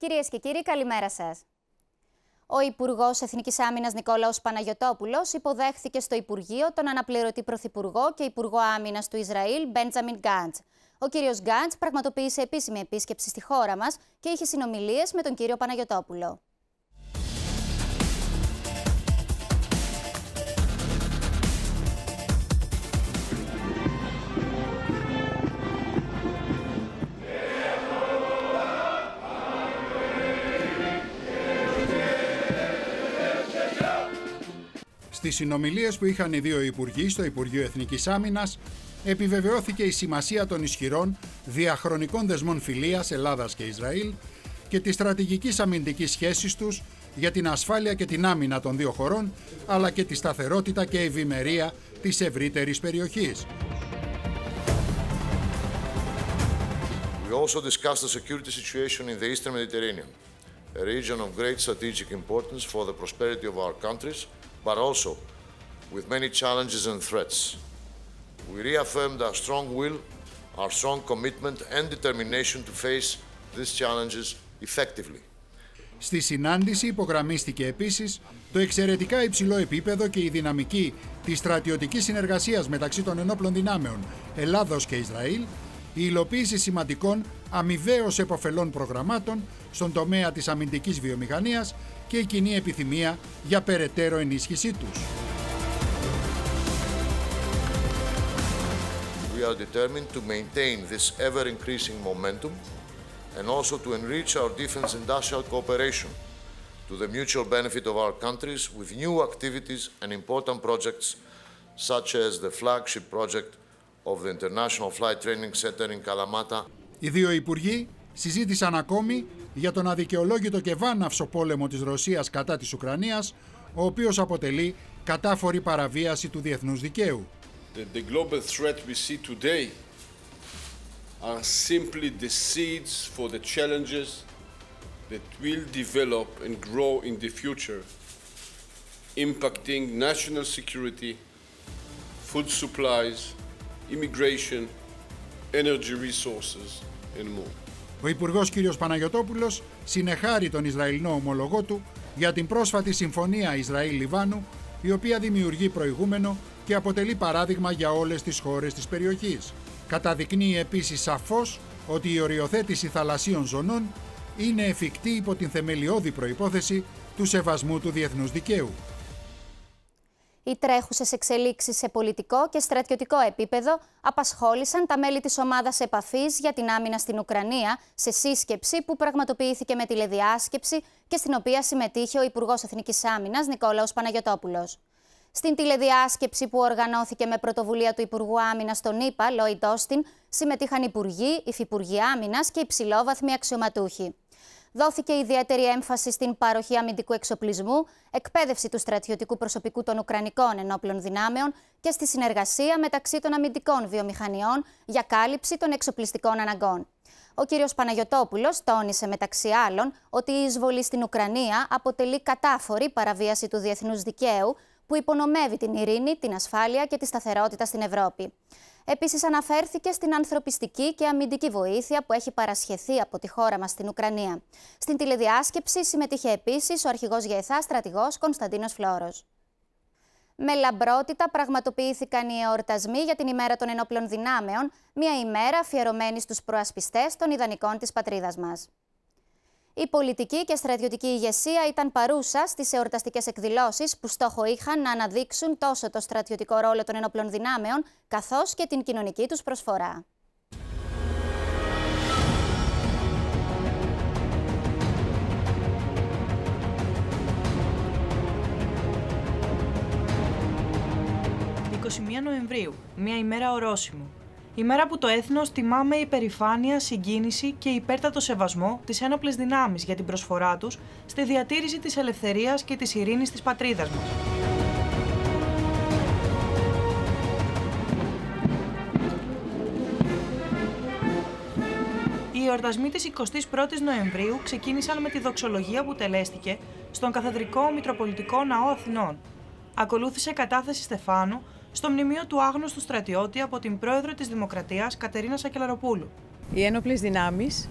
Κυρίες και κύριοι, καλημέρα σας. Ο Υπουργός Εθνικής Άμυνας Νικόλαος Παναγιωτόπουλος υποδέχθηκε στο Υπουργείο τον αναπληρωτή Πρωθυπουργό και Υπουργό Άμυνας του Ισραήλ, Μπέντζαμιν Γκάντς. Ο κύριος Γκάντς πραγματοποίησε επίσημη επίσκεψη στη χώρα μας και είχε συνομιλίες με τον κύριο Παναγιωτόπουλο. Στις συνομιλίες που είχαν οι δύο υπουργοί στο Υπουργείο Εθνικής Άμυνας, επιβεβαιώθηκε η σημασία των ισχυρών διαχρονικών δεσμών φιλίας Ελλάδας και Ισραήλ και της στρατηγικής αμυντικής σχέσης τους για την ασφάλεια και την άμυνα των δύο χωρών, αλλά και τη σταθερότητα και ευημερία της ευρύτερης περιοχής. We also discussed the security situation in the Eastern Mediterranean, a region of great strategic importance for the prosperity of our countries, but also with many challenges and threats. We reaffirmed our strong will, our strong commitment and determination to face these challenges effectively. Στη συνάντηση υπογραμμίστηκε επίσης το εξαιρετικά υψηλό επίπεδο και η δυναμική της στρατιωτικής συνεργασίας μεταξύ των ενόπλων δυνάμεων Ελλάδος και Ισραήλ, η υλοποίηση σημαντικών αμοιβαίως επωφελών προγραμμάτων στον τομέα της αμυντικής βιομηχανίας και η κοινή επιθυμία για περαιτέρω ενίσχυσή τους. We are determined to maintain this ever-increasing momentum and also to enrich our defense-industrial cooperation to the mutual benefit of our countries with new activities and important projects such as the flagship project of the International Flight Training Center in Kalamata. Οι δύο υπουργοί συζήτησαν ακόμη για τον αδικαιολόγητο και βάναυσο πόλεμο της Ρωσίας κατά της Ουκρανίας, ο οποίος αποτελεί κατάφορη παραβίαση του διεθνούς δικαίου. The global threat we see today are simply the seeds for the challenges that will develop and grow in the future, impacting national security, food supplies, immigration, energy resources and more. Ο Υπουργός κ. Παναγιωτόπουλος συνεχάρει τον Ισραηλινό ομολογό του για την πρόσφατη συμφωνία Ισραήλ-Λιβάνου, η οποία δημιουργεί προηγούμενο και αποτελεί παράδειγμα για όλες τις χώρες της περιοχής. Καταδεικνύει επίσης σαφώς ότι η οριοθέτηση θαλασσίων ζωνών είναι εφικτή υπό την θεμελιώδη προϋπόθεση του σεβασμού του διεθνούς δικαίου. Οι τρέχουσες εξελίξεις σε πολιτικό και στρατιωτικό επίπεδο απασχόλησαν τα μέλη της ομάδας επαφής για την άμυνα στην Ουκρανία σε σύσκεψη που πραγματοποιήθηκε με τηλεδιάσκεψη και στην οποία συμμετείχε ο Υπουργός Εθνικής Άμυνας Νικόλαος Παναγιωτόπουλος. Στην τηλεδιάσκεψη που οργανώθηκε με πρωτοβουλία του Υπουργού Άμυνας των ΗΠΑ, Λόιντ Όστιν, συμμετείχαν υπουργοί, υφυπουργοί άμυνας και υψηλόβαθμοι αξιωματούχοι. Δόθηκε ιδιαίτερη έμφαση στην παροχή αμυντικού εξοπλισμού, εκπαίδευση του στρατιωτικού προσωπικού των Ουκρανικών ενόπλων δυνάμεων και στη συνεργασία μεταξύ των αμυντικών βιομηχανιών για κάλυψη των εξοπλιστικών αναγκών. Ο κύριος Παναγιωτόπουλος τόνισε μεταξύ άλλων ότι η εισβολή στην Ουκρανία αποτελεί κατάφορη παραβίαση του διεθνούς δικαίου που υπονομεύει την ειρήνη, την ασφάλεια και τη σταθερότητα στην Ευρώπη. Επίσης αναφέρθηκε στην ανθρωπιστική και αμυντική βοήθεια που έχει παρασχεθεί από τη χώρα μας στην Ουκρανία. Στην τηλεδιάσκεψη συμμετείχε επίσης ο αρχηγός ΓΕΘΑ στρατηγός Κωνσταντίνος Φλόρος. Με λαμπρότητα πραγματοποιήθηκαν οι εορτασμοί για την ημέρα των ενόπλων δυνάμεων, μια ημέρα αφιερωμένη στους προασπιστές των ιδανικών της πατρίδας μας. Η πολιτική και στρατιωτική ηγεσία ήταν παρούσα στις εορταστικές εκδηλώσεις που στόχο είχαν να αναδείξουν τόσο το στρατιωτικό ρόλο των ενόπλων δυνάμεων, καθώς και την κοινωνική τους προσφορά. «21 Νοεμβρίου, μια ημέρα ορόσημου. Ημέρα που το έθνος τιμά με υπερηφάνεια, συγκίνηση και υπέρτατο σεβασμό τις ένοπλες δυνάμεις για την προσφορά τους στη διατήρηση της ελευθερίας και της ειρήνης της πατρίδας μας. Οι εορτασμοί της 21ης Νοεμβρίου ξεκίνησαν με τη δοξολογία που τελέστηκε στον Καθεδρικό Μητροπολιτικό Ναό Αθηνών. Ακολούθησε κατάθεση στεφάνου στο μνημείο του άγνωστου στρατιώτη από την πρόεδρο της Δημοκρατίας Κατερίνα Σακελαροπούλου. Οι ένοπλες δυνάμεις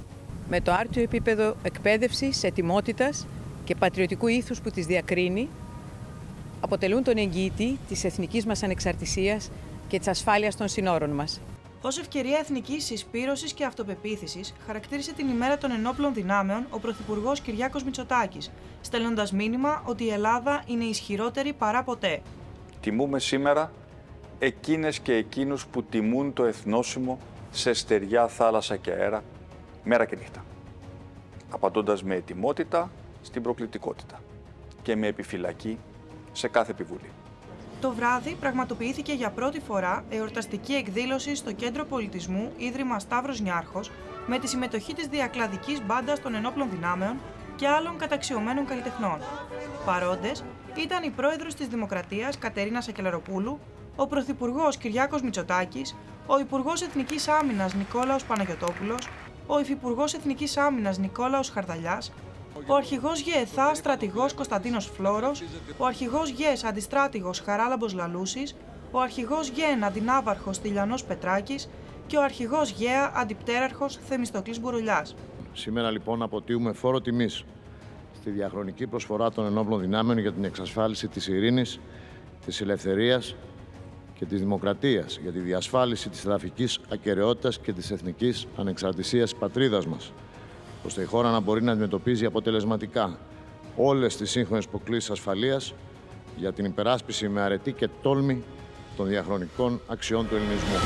με το άρτιο επίπεδο εκπαίδευσης, ετοιμότητας και πατριωτικού ήθους που τις διακρίνει, αποτελούν τον εγγυητή της εθνικής μας ανεξαρτησίας και της ασφάλειας των συνόρων μας. Ως ευκαιρία εθνικής συσπήρωσης και αυτοπεποίθησης, χαρακτήρισε την ημέρα των ενόπλων δυνάμεων ο Πρωθυπουργός Κυριάκος Μητσοτάκης, στέλνοντας μήνυμα ότι η Ελλάδα είναι ισχυρότερη παρά ποτέ. Τιμούμε σήμερα εκείνες και εκείνους που τιμούν το εθνόσημο σε στεριά, θάλασσα και αέρα, μέρα και νύχτα, απαντώντας με ετοιμότητα στην προκλητικότητα και με επιφυλακή σε κάθε επιβουλή. Το βράδυ πραγματοποιήθηκε για πρώτη φορά εορταστική εκδήλωση στο Κέντρο Πολιτισμού Ίδρυμα Σταύρος Νιάρχος με τη συμμετοχή της διακλαδικής μπάντας των ενόπλων δυνάμεων και άλλων καταξιωμένων καλλιτεχνών. Παρόντες ήταν η πρόεδρος της Δημοκρατίας Κατερίνα Σακελαροπούλου, ο Πρωθυπουργός Κυριάκος Μητσοτάκης, ο Υπουργός Εθνικής Άμυνας Νικόλαος Παναγιωτόπουλος, ο Υφυπουργός Εθνικής Άμυνας Νικόλαος Χαρδαλιάς, ο Αρχηγός ΓΕΘΑ Στρατηγός Κωνσταντίνος Φλόρος, ο Αρχηγός ΓΕΣ Αντιστράτηγος Χαράλαμπος Λαλούσης, ο Αρχηγός ΓΕΝ Αντινάβαρχος Τηλιανός Πετράκης και ο Αρχηγός ΓΕΑ Αντιπτέραρχος Θεμιστοκλής Μπουρουλιάς. Σήμερα λοιπόν αποτείουμε φόρο τιμής στη διαχρονική προσφορά των ενόπλων δυνάμεων για την εξασφάλιση της ειρήνης, της ελευθερίας και της δημοκρατίας, για τη διασφάλιση της εδαφικής ακεραιότητας και της εθνικής ανεξαρτησίας της πατρίδας μας, ώστε η χώρα να μπορεί να αντιμετωπίζει αποτελεσματικά όλες τις σύγχρονες προκλήσεις ασφαλείας για την υπεράσπιση με αρετή και τόλμη των διαχρονικών αξιών του ελληνισμού.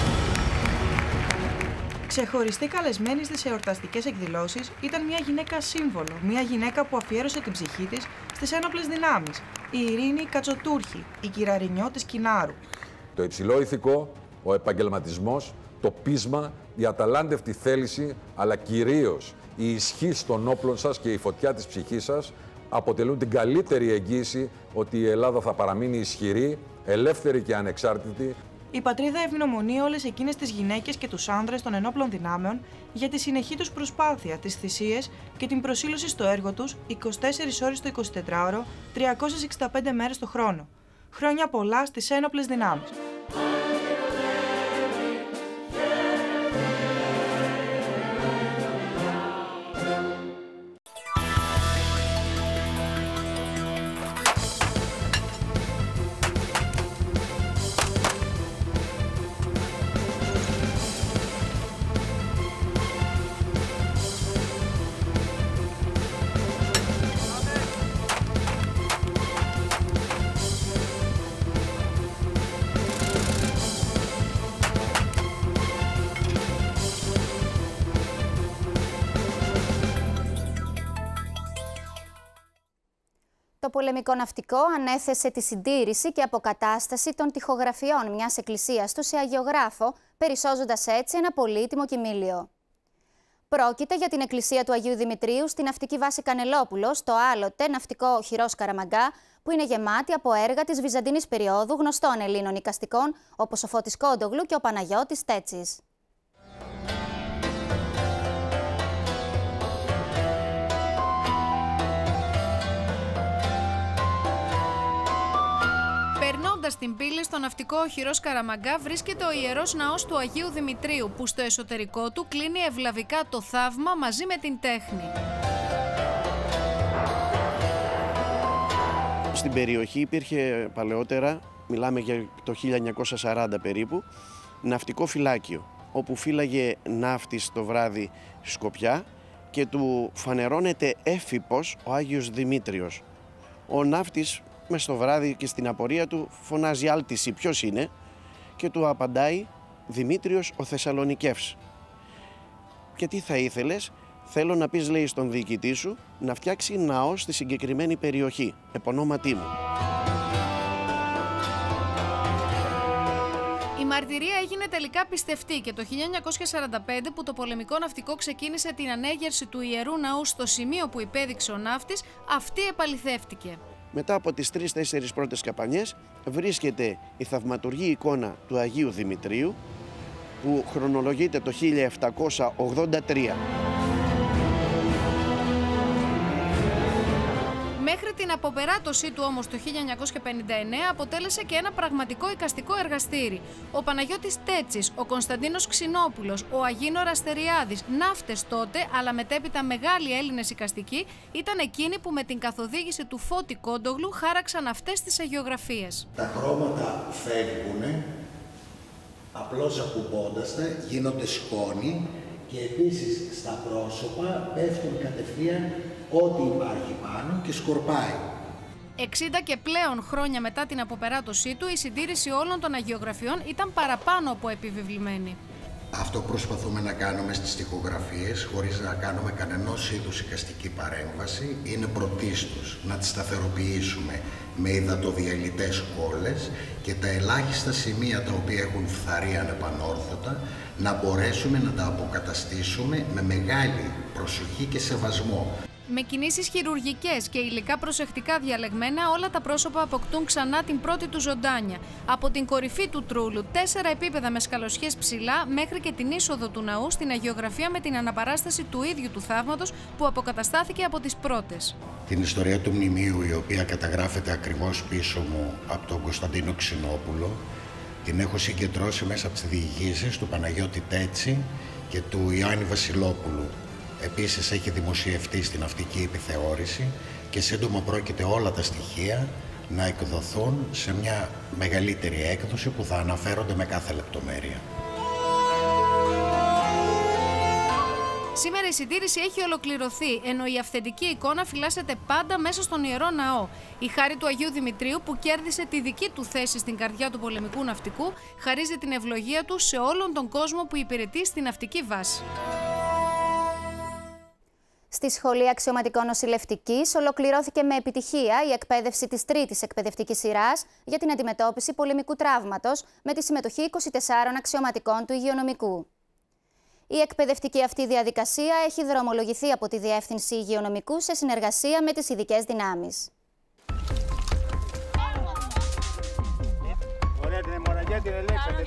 Ξεχωριστή καλεσμένη στις εορταστικές εκδηλώσεις ήταν μια γυναίκα σύμβολο, μια γυναίκα που αφιέρωσε την ψυχή της στις ένοπλες δυνάμεις, η Ειρήνη Κατσοτούρχη, η κυραρινιό της Κινάρου. Το υψηλό ηθικό, ο επαγγελματισμός, το πείσμα, η αταλάντευτη θέληση, αλλά κυρίως η ισχύ των όπλων σας και η φωτιά της ψυχής σας αποτελούν την καλύτερη εγγύηση ότι η Ελλάδα θα παραμείνει ισχυρή, ελεύθερη και ανεξάρτητη. Η πατρίδα ευγνωμονεί όλες εκείνες τις γυναίκες και τους άνδρες των ενόπλων δυνάμεων για τη συνεχή τους προσπάθεια, τις θυσίες και την προσήλωση στο έργο τους 24 ώρες το 24ωρο, 365 μέρες το χρόνο. Χρόνια πολλά στις ένοπλες δυνάμεις. Το πολεμικό ναυτικό ανέθεσε τη συντήρηση και αποκατάσταση των τοιχογραφιών μιας εκκλησίας του σε αγιογράφο, περισσώζοντας έτσι ένα πολύτιμο κοιμήλιο. Πρόκειται για την εκκλησία του Αγίου Δημητρίου στη ναυτική βάση Κανελόπουλος, το άλλοτε ναυτικό οχυρός Καραμαγκά, που είναι γεμάτη από έργα της βυζαντινής περίοδου γνωστών Ελλήνων εικαστικών, όπως ο Φώτης Κόντογλου και ο Παναγιώτης Τέτσης. Περνώντας την πύλη στο ναυτικό οχυρός Καραμαγκά βρίσκεται ο Ιερός Ναός του Αγίου Δημητρίου, που στο εσωτερικό του κλείνει ευλαβικά το θαύμα μαζί με την τέχνη. Στην περιοχή υπήρχε παλαιότερα, μιλάμε για το 1940 περίπου, ναυτικό φυλάκιο, όπου φύλαγε ναύτης το βράδυ Σκοπιά και του φανερώνεται έφυπος ο Άγιος Δημήτριος. Ο ναύτης μες στο βράδυ και στην απορία του φωνάζει άλτηση ποιος είναι και του απαντάει Δημήτριος ο Θεσσαλονικεύς. Και τι θα ήθελες? Θέλω να πεις, λέει, στον διοικητή σου να φτιάξει ναό στη συγκεκριμένη περιοχή, επωνόματί μου. Η μαρτυρία έγινε τελικά πιστευτή και το 1945 που το πολεμικό ναυτικό ξεκίνησε την ανέγερση του Ιερού Ναού στο σημείο που υπέδειξε ο ναύτης, αυτή επαληθεύτηκε. Μετά από τις 3-4 πρώτες καπανιές βρίσκεται η θαυματουργή εικόνα του Αγίου Δημητρίου που χρονολογείται το 1783. Μέχρι την την αποπεράτωσή του όμως το 1959 αποτέλεσε και ένα πραγματικό εικαστικό εργαστήρι. Ο Παναγιώτης Τέτσης, ο Κωνσταντίνος Ξινόπουλος, ο Αγίνορας Στεριάδης, ναύτες τότε, αλλά μετέπειτα μεγάλοι Έλληνες εικαστικοί, ήταν εκείνοι που με την καθοδήγηση του Φώτη Κόντογλου χάραξαν αυτές τις αγιογραφίες. Τα χρώματα φεύγουν, απλώς ακουμπώντας τα, γίνονται σκόνη και επίσης στα πρόσωπα πέφτουν κατευθείαν ό,τι υπάρχει πάνω και σκορπάει. 60 και πλέον χρόνια μετά την αποπεράτωσή του, η συντήρηση όλων των αγιογραφιών ήταν παραπάνω από επιβεβλημένη. Αυτό προσπαθούμε να κάνουμε στις τοιχογραφίες, χωρίς να κάνουμε κανενός είδους εικαστική παρέμβαση, είναι πρωτίστως να τις σταθεροποιήσουμε με υδατοδιαλυτές κόλλες και τα ελάχιστα σημεία τα οποία έχουν φθαρεί ανεπανόρθωτα να μπορέσουμε να τα αποκαταστήσουμε με μεγάλη προσοχή και σεβασμό. Με κινήσεις χειρουργικές και υλικά προσεκτικά διαλεγμένα, όλα τα πρόσωπα αποκτούν ξανά την πρώτη του ζωντάνια. Από την κορυφή του τρούλου, 4 επίπεδα με σκαλωσιές ψηλά, μέχρι και την είσοδο του ναού στην αγιογραφία με την αναπαράσταση του ίδιου του θαύματος που αποκαταστάθηκε από τις πρώτες. Την ιστορία του μνημείου, η οποία καταγράφεται ακριβώς πίσω μου από τον Κωνσταντίνο Ξινόπουλο, την έχω συγκεντρώσει μέσα από τις διηγήσεις του Παναγιώτη Τέτση και του Ιωάννη Βασιλόπουλου. Επίσης έχει δημοσιευτεί στην ναυτική επιθεώρηση και σύντομα πρόκειται όλα τα στοιχεία να εκδοθούν σε μια μεγαλύτερη έκδοση που θα αναφέρονται με κάθε λεπτομέρεια. Σήμερα η συντήρηση έχει ολοκληρωθεί, ενώ η αυθεντική εικόνα φυλάσσεται πάντα μέσα στον Ιερό Ναό. Η χάρη του Αγίου Δημητρίου, που κέρδισε τη δική του θέση στην καρδιά του πολεμικού ναυτικού, χαρίζει την ευλογία του σε όλον τον κόσμο που υπηρετεί στη ναυτική βάση. Στη Σχολή Αξιωματικών Νοσηλευτικής ολοκληρώθηκε με επιτυχία η εκπαίδευση της τρίτης εκπαιδευτικής σειράς για την αντιμετώπιση πολεμικού τραύματος με τη συμμετοχή 24 αξιωματικών του υγειονομικού. Η εκπαιδευτική αυτή διαδικασία έχει δρομολογηθεί από τη Διεύθυνση Υγειονομικού σε συνεργασία με τις ειδικές δυνάμεις. Ωραία, την αιμορραγία την ελέγξατε.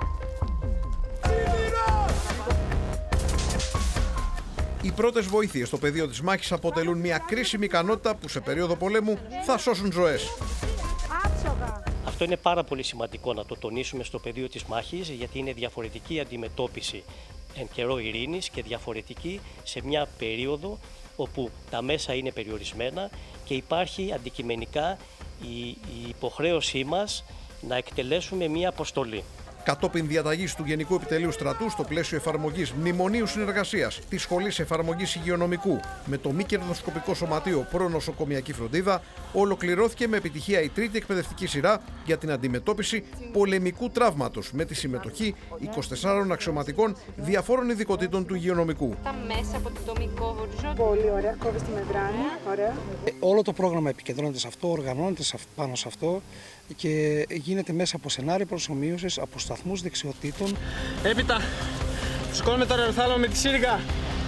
Οι πρώτες βοήθειες στο πεδίο της μάχης αποτελούν μια κρίσιμη ικανότητα που σε περίοδο πολέμου θα σώσουν ζωές. Αυτό είναι πάρα πολύ σημαντικό να το τονίσουμε στο πεδίο της μάχης, γιατί είναι διαφορετική η αντιμετώπιση εν καιρό ειρήνης και διαφορετική σε μια περίοδο όπου τα μέσα είναι περιορισμένα και υπάρχει αντικειμενικά η υποχρέωσή μας να εκτελέσουμε μια αποστολή. Κατόπιν διαταγής του Γενικού Επιτελείου Στρατού, στο πλαίσιο εφαρμογής Μνημονίου Συνεργασίας της Σχολής Εφαρμογής Υγειονομικού με το μη κερδοσκοπικό σωματείο προνοσοκομιακή φροντίδα, ολοκληρώθηκε με επιτυχία η τρίτη εκπαιδευτική σειρά για την αντιμετώπιση πολεμικού τραύματος με τη συμμετοχή 24 αξιωματικών διαφόρων ειδικοτήτων του υγειονομικού. Μέσα από την τομή κόβω. Πολύ ωραία, κόβει τη μεμβράνη. Ωραία. Όλο το πρόγραμμα επικεντρώνεται σε αυτό, οργανώνεται πάνω σε αυτό και γίνεται μέσα από σενάρια προσομοίωσης, από σταθμούς δεξιοτήτων. Έπειτα, σηκώνουμε το αεροθάλαμο με τη σύριγγα.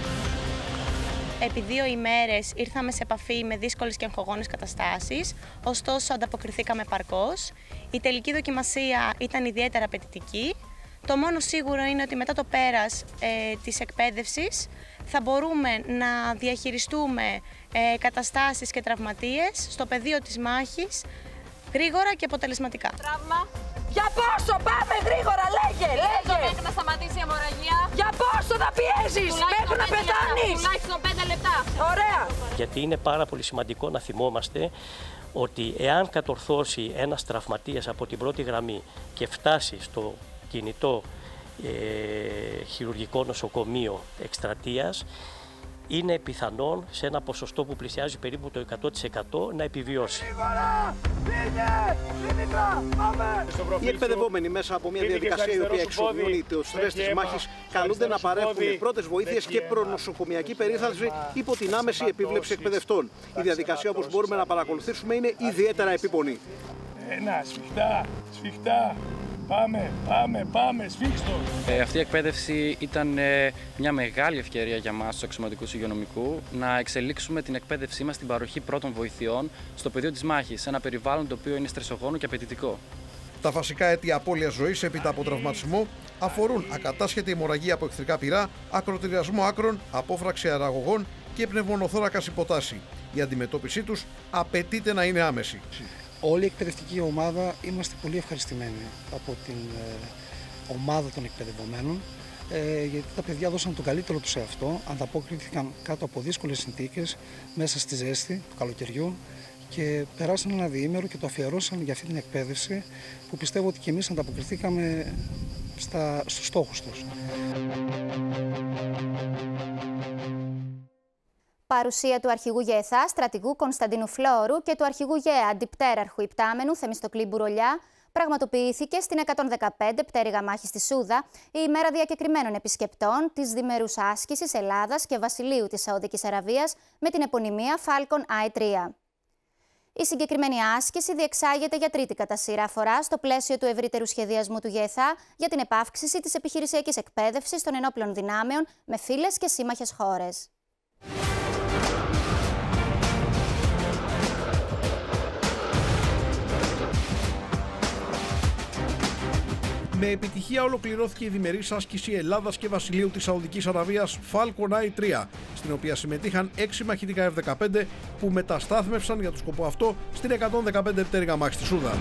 Επί 2 ημέρες ήρθαμε σε επαφή με δύσκολες και αγχογόνες καταστάσεις, ωστόσο ανταποκριθήκαμε παρκώς. Η τελική δοκιμασία ήταν ιδιαίτερα απαιτητική. Το μόνο σίγουρο είναι ότι μετά το πέρας της εκπαίδευσης θα μπορούμε να διαχειριστούμε καταστάσεις και τραυματίες στο πεδίο της μάχης γρήγορα και αποτελεσματικά. Τραύμα. Για πόσο πάμε γρήγορα, λέγε! Μέχρι να σταματήσει η αιμορραγία. Για πόσο θα πιέζεις μέχρι να πεθάνεις! Τουλάχιστον 5 λεπτά. Ωραία! Γιατί είναι πάρα πολύ σημαντικό να θυμόμαστε ότι εάν κατορθώσει ένας τραυματίας από την πρώτη γραμμή και φτάσει στο κινητό χειρουργικό νοσοκομείο εκστρατείας, είναι πιθανόν σε ένα ποσοστό που πλησιάζει περίπου το 100% να επιβιώσει. Οι εκπαιδευόμενοι μέσα από μια διαδικασία η οποία εξομοιώνει το στρες της μάχης καλούνται να παρέχουν πρώτες βοήθειες και προνοσοκομιακή περίθαλψη υπό την άμεση επίβλεψη εκπαιδευτών. Η διαδικασία, όπως μπορούμε να παρακολουθήσουμε, είναι ιδιαίτερα επίπονη. Σφιχτά. Πάμε, σφίξτο. Αυτή η εκπαίδευση ήταν μια μεγάλη ευκαιρία για μας, τους αξιωματικούς υγειονομικού, να εξελίξουμε την εκπαίδευσή μας στην παροχή πρώτων βοηθειών στο πεδίο της μάχης, σε ένα περιβάλλον το οποίο είναι στρεσογόνο και απαιτητικό. Τα βασικά αίτια απώλειας ζωής έπειτα από τραυματισμό αφορούν ακατάσχετη αιμορραγία από εχθρικά πυρά, ακροτηριασμό άκρων, απόφραξη αεραγωγών, και πνευμονοθώρακας υποτάση. Η αντιμετώπιση τους απαιτείται να είναι άμεση. Όλη η εκπαιδευτική ομάδα είμαστε πολύ ευχαριστημένοι από την ομάδα των εκπαιδευομένων, γιατί τα παιδιά δώσαν τον καλύτερο τους σε αυτό, ανταποκρίθηκαν κάτω από δύσκολες συνθήκες μέσα στη ζέστη του καλοκαιριού και περάσαν ένα διήμερο και το αφιερώσαν για αυτή την εκπαίδευση που πιστεύω ότι και εμείς ανταποκριθήκαμε στους στόχους τους. Παρουσία του αρχηγού ΓΕΘΑ, στρατηγού Κωνσταντίνου Φλόρου και του αρχηγού ΓΕΑ αντιπτέραρχου υπτάμενου Θεμιστοκλή Μπουρολιά πραγματοποιήθηκε στην 115 πτέρυγα μάχης στη Σούδα η ημέρα διακεκριμένων επισκεπτών της διμερούς άσκησης Ελλάδας και Βασιλείου της Σαουδικής Αραβίας με την επωνυμία Falcon Eye 3. Η συγκεκριμένη άσκηση διεξάγεται για τρίτη κατά σειρά φορά στο πλαίσιο του ευρύτερου σχεδιασμού του ΓΕΘΑ για την επαύξηση της επιχειρησιακής εκπαίδευσης των ενόπλων δυνάμεων με φίλες και σύμμαχες χώρες. Με επιτυχία ολοκληρώθηκε η διμερής άσκηση Ελλάδας και Βασιλείου της Σαουδικής Αραβίας Falcon Eye 3, στην οποία συμμετείχαν 6 μαχητικά F-15 που μεταστάθμευσαν για το σκοπό αυτό στην 115 πτέρυγα μάχης στη Σούδα.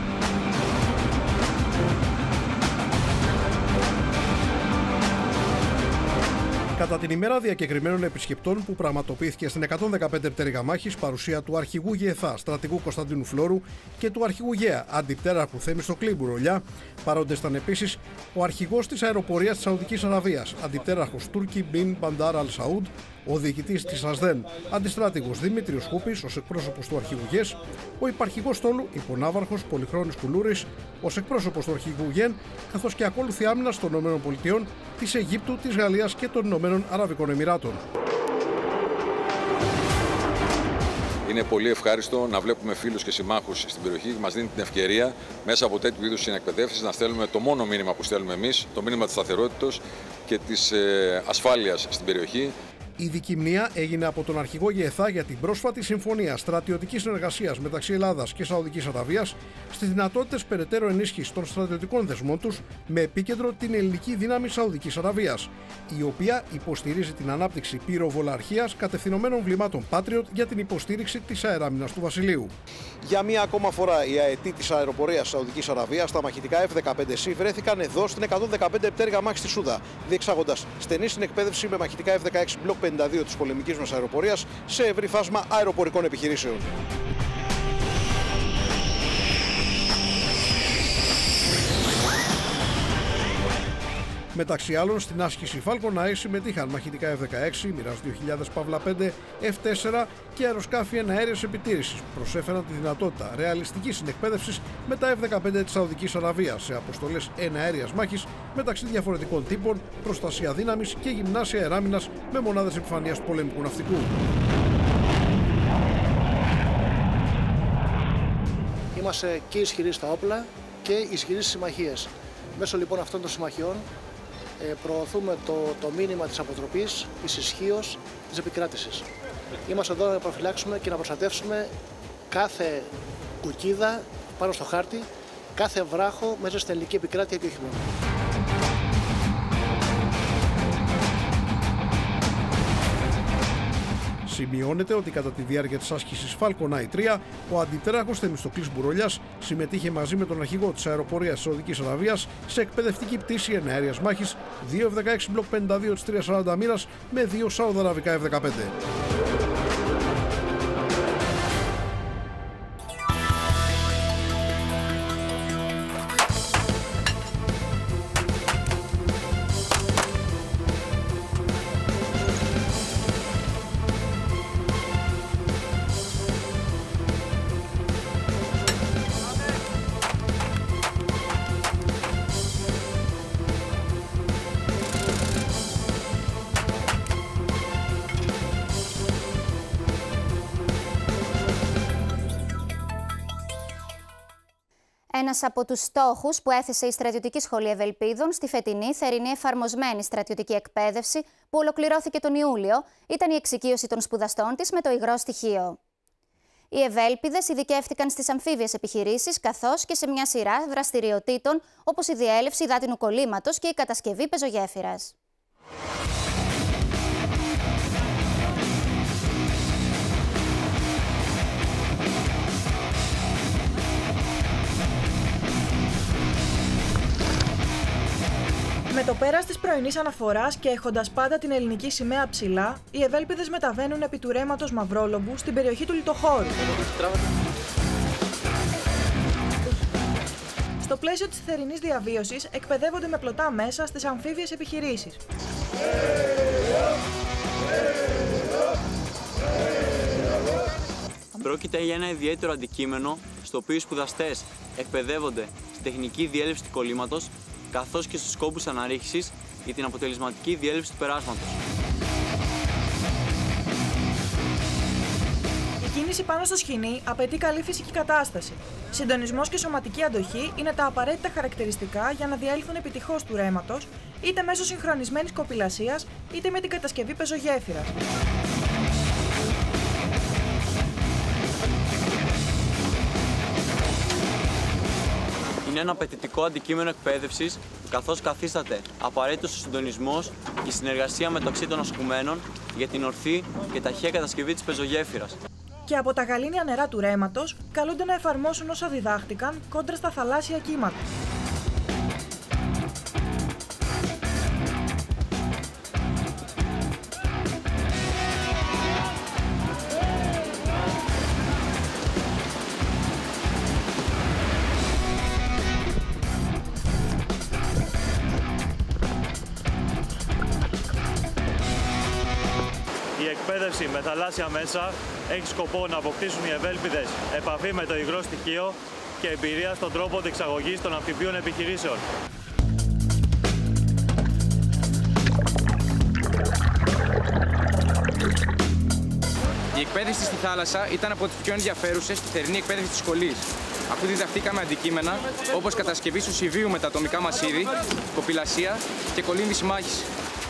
Κατά την ημέρα διακεκριμένων επισκεπτών που πραγματοποιήθηκε στην 115 πτέρυγα μάχης, παρουσία του αρχηγού ΓΕΘΑ στρατηγού Κωνσταντίνου Φλόρου και του αρχηγού ΓΕΑ αντιπτέραρχου Θεμιστοκλή Μπουρολιά, παρόντες ήταν επίσης ο αρχηγός της αεροπορίας της Σαουδικής Αραβίας, αντιπτέραρχος Τούρκι Μπιν Μπαντάρ Αλ Σαούντ, ο διοικητής της ΑΣΔΕΝ, αντιστράτηγος Δημήτριος Χούπης ως εκπρόσωπος του αρχηγού ΓΕΣ, ο υπαρχηγός στόλου υπονάβαρχος Πολυχρόνης Κουλούρης ως εκπρόσωπος του αρχηγού ΓΕΝ, καθώς και ακόλουθη άμυνας των ΗΠΑ, της Αιγύπτου, της Γαλλίας και των Ηνωμένων Αραβικών Εμιράτων. Είναι πολύ ευχάριστο να βλέπουμε φίλους και συμμάχους στην περιοχή και μας δίνει την ευκαιρία μέσα από τέτοιου είδους συνεκπαιδεύσεις να στέλνουμε το μόνο μήνυμα που στέλνουμε εμείς, το μήνυμα της σταθερότητας και της ασφάλειας στην περιοχή. Η ειδική μνήα έγινε από τον αρχηγό ΓΕΘΑ για την πρόσφατη συμφωνία στρατιωτικής συνεργασίας μεταξύ Ελλάδας και Σαουδικής Αραβίας στις δυνατότητες περαιτέρω ενίσχυσης των στρατιωτικών δεσμών τους με επίκεντρο την ελληνική δύναμη Σαουδικής Αραβίας, η οποία υποστηρίζει την ανάπτυξη πυροβολαρχίας κατευθυνωμένων βλημάτων Patriot για την υποστήριξη της αεράμινας του Βασιλείου. Για μία ακόμα φορά, οι αετοί της αεροπορίας Σαουδικής Αραβίας, τα μαχητικά F-15C, βρέθηκαν εδώ στην 115 πτέρυγα μάχης στη Σούδα, διεξάγοντας στενή συνεκπαίδευση με μαχητικά F-16 Block 52 της πολεμικής μας αεροπορίας σε ευρύ φάσμα αεροπορικών επιχειρήσεων. Μεταξύ άλλων, στην άσκηση Falcon Eye συμμετείχαν μαχητικά F-16, Mirage 2000 Παύλα 5, F-4 και αεροσκάφη εναέριας επιτήρησης που προσέφεραν τη δυνατότητα ρεαλιστικής συνεκπαίδευσης με τα F-15 της Σαουδικής Αραβίας σε αποστολές εναέριας μάχης μεταξύ διαφορετικών τύπων, προστασία δύναμης και γυμνάσια αεράμινας με μονάδες επιφανείας του πολεμικού ναυτικού. Είμαστε και ισχυροί στα όπλα και ισχυροί στις συμμαχίες. Μέσω λοιπόν αυτών των συμμαχιών προωθούμε το μήνυμα της αποτροπής, της ισχύως, της επικράτησης. Είμαστε εδώ να προφυλάξουμε και να προστατεύσουμε κάθε κουκίδα πάνω στο χάρτη, κάθε βράχο μέσα στην ελληνική επικράτεια και όχι μόνο. Σημειώνεται ότι κατά τη διάρκεια της άσκησης Falcon Eye 3, ο αντιτέραχος Θεμιστοκλής Μπουρολιάς συμμετείχε μαζί με τον αρχηγό της αεροπορίας της Σαουδικής Αραβίας σε εκπαιδευτική πτήση εναέριας μάχης 2 F-16 Block 52 της 340 μοίρας με 2 Σαουδαραβικά F-15. Ένας από τους στόχους που έθεσε η Στρατιωτική Σχολή Ευελπίδων στη φετινή θερινή εφαρμοσμένη στρατιωτική εκπαίδευση που ολοκληρώθηκε τον Ιούλιο ήταν η εξοικείωση των σπουδαστών της με το υγρό στοιχείο. Οι Ευέλπιδες ειδικεύτηκαν στις αμφίβιες επιχειρήσεις καθώς και σε μια σειρά δραστηριοτήτων όπως η διέλευση υδάτινου κολλήματος και η κατασκευή πεζογέφυρας. Με το πέρας της πρωινής αναφοράς και έχοντας πάντα την ελληνική σημαία ψηλά, οι Ευέλπιδες μεταβαίνουν επί του ρέματος Μαυρόλομπου στην περιοχή του Λιτοχώρου. Στο πλαίσιο της θερινής διαβίωσης, εκπαιδεύονται με πλωτά μέσα στις αμφίβιες επιχειρήσεις. Πρόκειται για ένα ιδιαίτερο αντικείμενο, στο οποίο οι σπουδαστές εκπαιδεύονται στη τεχνική διέλευση του κολλήματος, καθώς και στους κόμπους αναρρίχησης για την αποτελεσματική διέλευση του περάσματος. Η κίνηση πάνω στο σκοινί απαιτεί καλή φυσική κατάσταση. Συντονισμός και σωματική αντοχή είναι τα απαραίτητα χαρακτηριστικά για να διέλθουν επιτυχώς του ρέματος, είτε μέσω συγχρονισμένης κοπηλασίας, είτε με την κατασκευή πεζογέφυρας. Είναι ένα απαιτητικό αντικείμενο εκπαίδευσης, καθώς καθίσταται απαραίτητος ο συντονισμός και η συνεργασία μεταξύ των ασκουμένων για την ορθή και ταχεία κατασκευή της πεζογέφυρας. Και από τα γαλήνια νερά του ρέματος καλούνται να εφαρμόσουν όσα διδάχτηκαν κόντρα στα θαλάσσια κύματα. Η εκπαίδευση με θαλάσσια μέσα έχει σκοπό να αποκτήσουν οι Ευέλπιδες επαφή με το υγρό στοιχείο και εμπειρία στον τρόπο διεξαγωγής των αμφιβίων επιχειρήσεων. Η εκπαίδευση στη θάλασσα ήταν από τις πιο ενδιαφέρουσες στη θερινή εκπαίδευση της σχολής, αφού διδαχτήκαμε αντικείμενα όπως κατασκευή σουσιβίου με τα ατομικά μας είδη, κοπηλασία και κολύμβηση μάχης.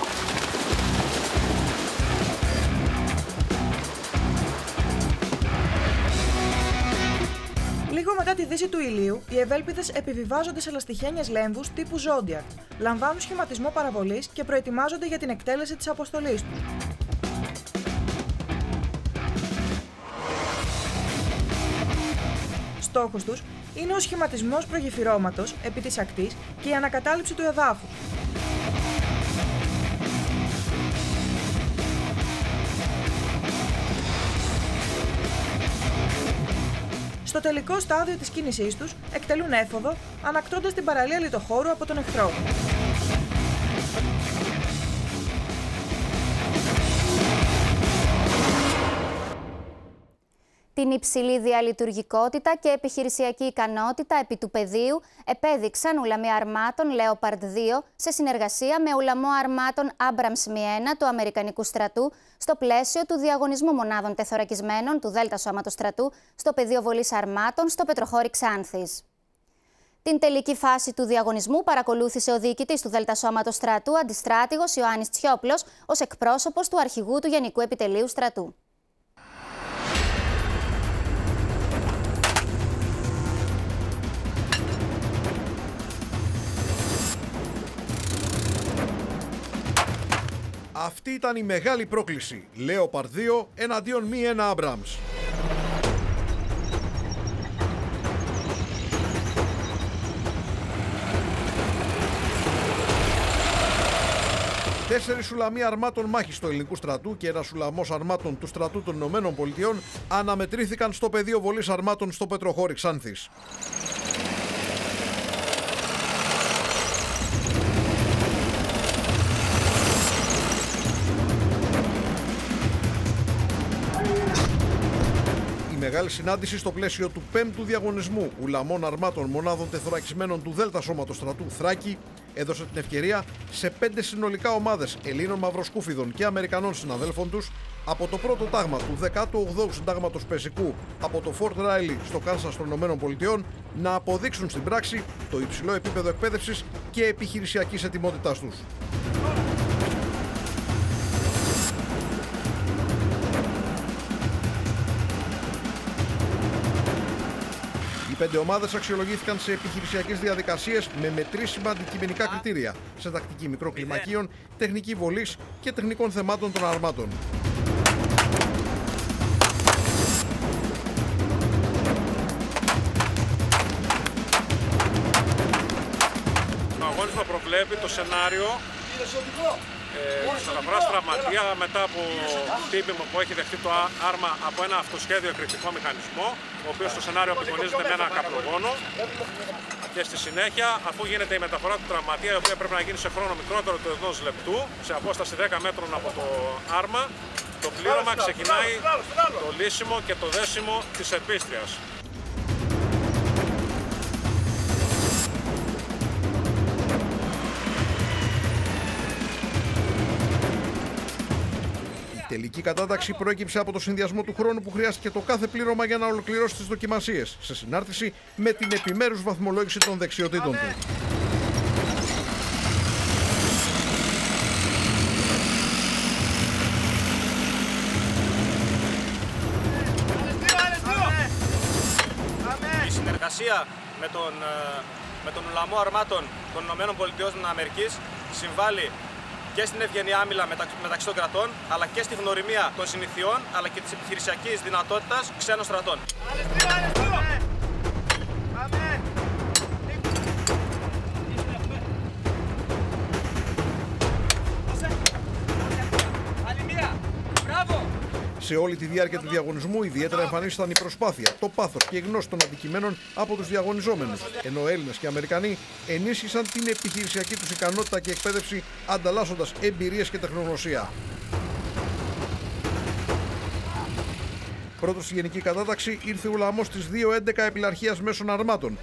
Λίγο μετά τη δύση του ηλίου, οι Ευέλπιδες επιβιβάζονται σε λαστιχένιες λέμβους τύπου Zodiac, λαμβάνουν σχηματισμό παραβολής και προετοιμάζονται για την εκτέλεση της αποστολής τους. Στόχος τους είναι ο σχηματισμός προγεφυρώματος επί της ακτής και η ανακατάληψη του εδάφους. Στο τελικό στάδιο της κίνησής τους, εκτελούν έφοδο, ανακτώντας την παραλία Λιτοχώρου από τον εχθρό. Την υψηλή διαλειτουργικότητα και επιχειρησιακή ικανότητα επί του πεδίου επέδειξαν ουλαμοί αρμάτων Leopard 2 σε συνεργασία με ουλαμό αρμάτων Abrams Mi-1 του Αμερικανικού στρατού στο πλαίσιο του διαγωνισμού μονάδων τεθωρακισμένων του Δέλτα Σώματος Στρατού στο πεδίο βολής αρμάτων στο Πετροχώρι Ξάνθης. Την τελική φάση του διαγωνισμού παρακολούθησε ο διοικητής του Δέλτα Σώματος Στρατού, αντιστράτηγος Ιωάννης Τσιόπλος, ως εκπρόσωπος του αρχηγού του Γενικού Επιτελείου Στρατού. Αυτή ήταν η μεγάλη πρόκληση. Leopard 2 εναντίον Mi-1 Abrams. Τέσσερις ουλαμοί αρμάτων μάχης του ελληνικού στρατού και ένας ουλαμός αρμάτων του στρατού των Ηνωμένων Πολιτειών αναμετρήθηκαν στο πεδίο βολής αρμάτων στο Πετροχώρι Ξάνθης. Μεγάλη συνάντηση στο πλαίσιο του 5ου διαγωνισμού ουλαμών αρμάτων μονάδων τεθωρακισμένων του Δέλτα Σώματος Στρατού Θράκη έδωσε την ευκαιρία σε 5 συνολικά ομάδες Ελλήνων μαυροσκούφιδων και Αμερικανών συναδέλφων τους από το πρώτο τάγμα του 18ου Συντάγματος Πεζικού από το Fort Riley στο Κάνσας των ΗΠΑ να αποδείξουν στην πράξη το υψηλό επίπεδο εκπαίδευσης και επιχειρησιακής ετοιμότητάς τους. Οι 5 ομάδες αξιολογήθηκαν σε επιχειρησιακές διαδικασίες με μετρήσιμα αντικειμενικά κριτήρια σε τακτική μικροκλιμακίων, τεχνική βολής και τεχνικών θεμάτων των αρμάτων. Ο αγώνισμα προβλέπει το σενάριο στον αγορά τραυματία μετά από χτύπημα που έχει δεχτεί το άρμα από ένα αυτοσχέδιο εκρηκτικό μηχανισμό, ο οποίος στο σενάριο απεικονίζεται με ένα καπνογόνο. Και στη συνέχεια, αφού γίνεται η μεταφορά του τραυματία, η οποία πρέπει να γίνει σε χρόνο μικρότερο του 1 λεπτού, σε απόσταση 10 μέτρων από το άρμα, το πλήρωμα ξεκινάει το λύσιμο και το δέσιμο της επίστριας. Η τελική κατάταξη προέκυψε από το συνδυασμό του χρόνου που χρειάστηκε το κάθε πλήρωμα για να ολοκληρώσει τις δοκιμασίες, σε συνάρτηση με την επιμέρους βαθμολόγηση των δεξιοτήτων του. Η συνεργασία με τον Ουλαμό Αρμάτων των ΗΠΑ συμβάλλει και στην ευγενή άμυλα μεταξύ των κρατών, αλλά και στη γνωριμία των συνηθιών, αλλά και της επιχειρησιακής δυνατότητας ξένων στρατών. Σε όλη τη διάρκεια του διαγωνισμού, ιδιαίτερα εμφανίστηκαν η προσπάθεια, το πάθος και η γνώση των αντικειμένων από τους διαγωνιζόμενους, ενώ Έλληνες και Αμερικανοί ενίσχυσαν την επιχειρησιακή τους ικανότητα και εκπαίδευση, ανταλλάσσοντας εμπειρίες και τεχνογνωσία. Πρώτος στη γενική κατάταξη ήρθε ο Ουλαμός της 2-11 επιλαρχίας μέσων αρμάτων.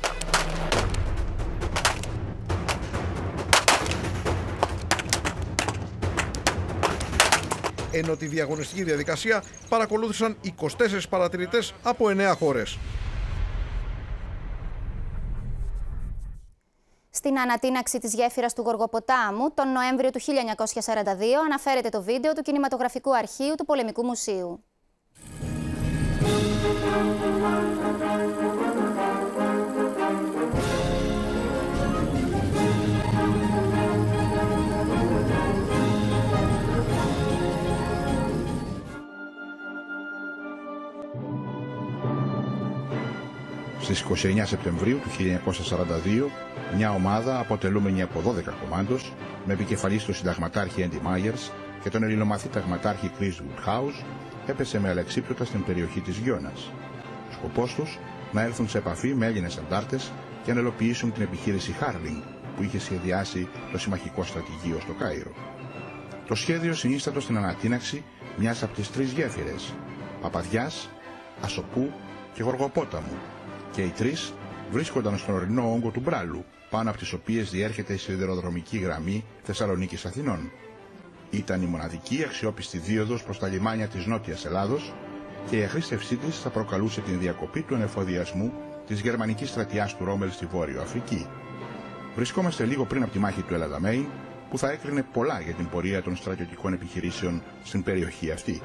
Ενώ τη διαγωνιστική διαδικασία παρακολούθησαν 24 παρατηρητές από 9 χώρες. Στην ανατείναξη της γέφυρας του Γοργοποτάμου τον Νοέμβριο του 1942 αναφέρεται το βίντεο του Κινηματογραφικού Αρχείου του Πολεμικού Μουσείου. Στις 29 Σεπτεμβρίου του 1942, μια ομάδα αποτελούμενη από 12 κομμάντος, με επικεφαλής τον συνταγματάρχη Έντι Μάγερς και τον ελληνομαθή ταγματάρχη Chris Woodhouse, έπεσε με αλεξίπτωτα στην περιοχή της Γιώνας. Σκοπός τους να έρθουν σε επαφή με Έλληνες αντάρτες και να ελοποιήσουν την επιχείρηση Harling που είχε σχεδιάσει το συμμαχικό στρατηγείο στο Κάιρο. Το σχέδιο συνίστατο στην ανατείναξη μιας από τις 3 γέφυρες, Παπαδιάς, Ασοπού και Γοργοπόταμου, και οι 3 βρίσκονταν στον ορεινό όγκο του Μπράλου, πάνω από τις οποίες διέρχεται η σιδηροδρομική γραμμή Θεσσαλονίκης-Αθηνών. Ήταν η μοναδική αξιόπιστη δίωδος προς τα λιμάνια της Νότιας Ελλάδος και η αχρήστευσή της θα προκαλούσε την διακοπή του ανεφοδιασμού της γερμανικής στρατιάς του Ρόμελ στη Βόρειο Αφρική. Βρισκόμαστε λίγο πριν από τη μάχη του Ελαδαμέιν, που θα έκρινε πολλά για την πορεία των στρατιωτικών επιχειρήσεων στην περιοχή αυτή.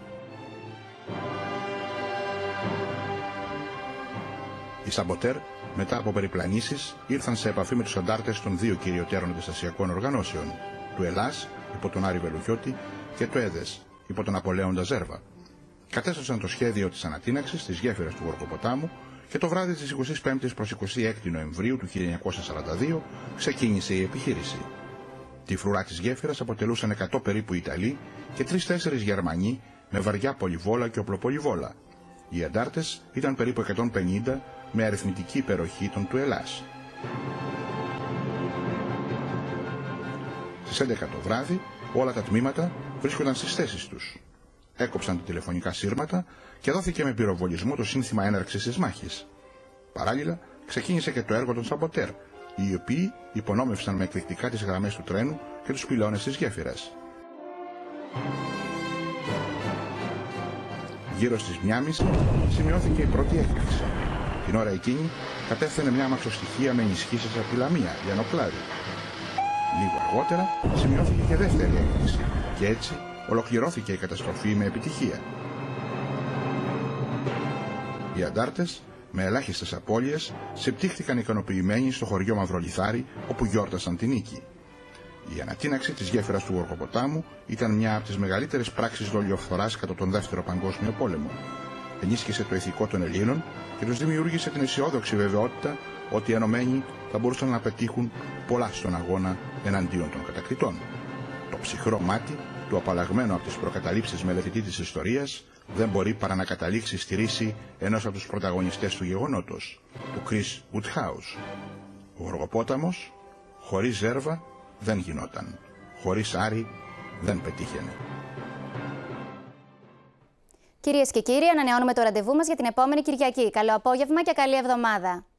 Οι Σαμποτέρ, μετά από περιπλανήσεις, ήρθαν σε επαφή με τους αντάρτες των 2 κυριωτέρων αντιστασιακών οργανώσεων, του Ελλάς, υπό τον Άρη Βελουχιώτη, και του ΕΔΕΣ, υπό τον Απολέοντα Ζέρβα. Κατέστρεψαν το σχέδιο της ανατείναξης της γέφυρας του Γοργοποτάμου και το βράδυ της 25ης προς 26 Νοεμβρίου του 1942 ξεκίνησε η επιχείρηση. Τη φρουρά της γέφυρας αποτελούσαν 100 περίπου Ιταλοί και 3-4 Γερμανοί με βαριά πολυβόλα και οπλοπολυβόλα. Οι αντάρτες ήταν περίπου 150 με αριθμητική υπεροχή των του Ελλάς. Στις 11 το βράδυ όλα τα τμήματα βρίσκονταν στις θέσεις τους. Έκοψαν τα τηλεφωνικά σύρματα και δόθηκε με πυροβολισμό το σύνθημα έναρξης της μάχης. Παράλληλα ξεκίνησε και το έργο των Σαμποτέρ, οι οποίοι υπονόμευσαν με εκρηκτικά τις γραμμές του τρένου και τους πυλώνες της γέφυρας. Γύρω στις 1:30 σημειώθηκε η πρώτη έκρηξη. Την ώρα εκείνη κατέφθανε μια αμαξοστοιχεία με ενισχύσεις από τη Λαμία, Λιανοπλάδη. Λίγο αργότερα σημειώθηκε και δεύτερη έκρηξη και έτσι ολοκληρώθηκε η καταστροφή με επιτυχία. Οι αντάρτες, με ελάχιστες απώλειες, συμπτύχθηκαν ικανοποιημένοι στο χωριό Μαυρολιθάρι, όπου γιόρτασαν την νίκη. Η ανατείναξη της γέφυρας του Γοργοποτάμου ήταν μια από τις μεγαλύτερες πράξεις δολιοφθοράς κατά τον Δεύτερο Παγκόσμιο Πόλεμο. Ενίσχυσε το ηθικό των Ελλήνων και τους δημιούργησε την αισιόδοξη βεβαιότητα ότι οι ενωμένοι θα μπορούσαν να πετύχουν πολλά στον αγώνα εναντίον των κατακτητών. Το ψυχρό μάτι του απαλλαγμένου από τις προκαταλήψεις μελετητή της ιστορίας δεν μπορεί παρά να καταλήξει στη ρίση ενός από τους πρωταγωνιστές του γεγονότος, του Chris Woodhouse. Ο Γοργοπόταμος χωρίς Ζέρβα δεν γινόταν. Χωρίς Άρη δεν πετύχαινε. Κυρίες και κύριοι, ανανεώνουμε το ραντεβού μας για την επόμενη Κυριακή. Καλό απόγευμα και καλή εβδομάδα.